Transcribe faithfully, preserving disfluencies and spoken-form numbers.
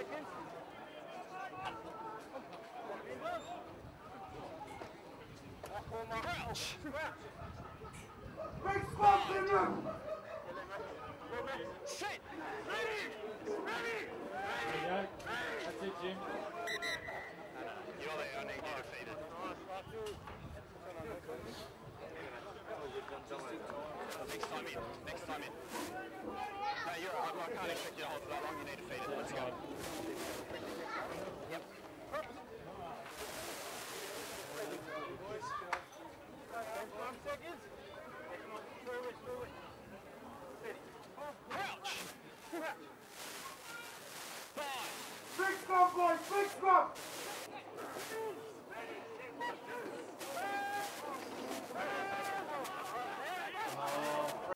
seconds. Crouch. Crouch. Big squats in room. Sit. Ready. Ready. Ready. Yeah, that's it, Jim. You're the only defeated. Next time in. Next time in. No, you're right. I can't expect you to hold for that long. You need to feed it. Let's go. Yep. Five seconds. Through it, through it.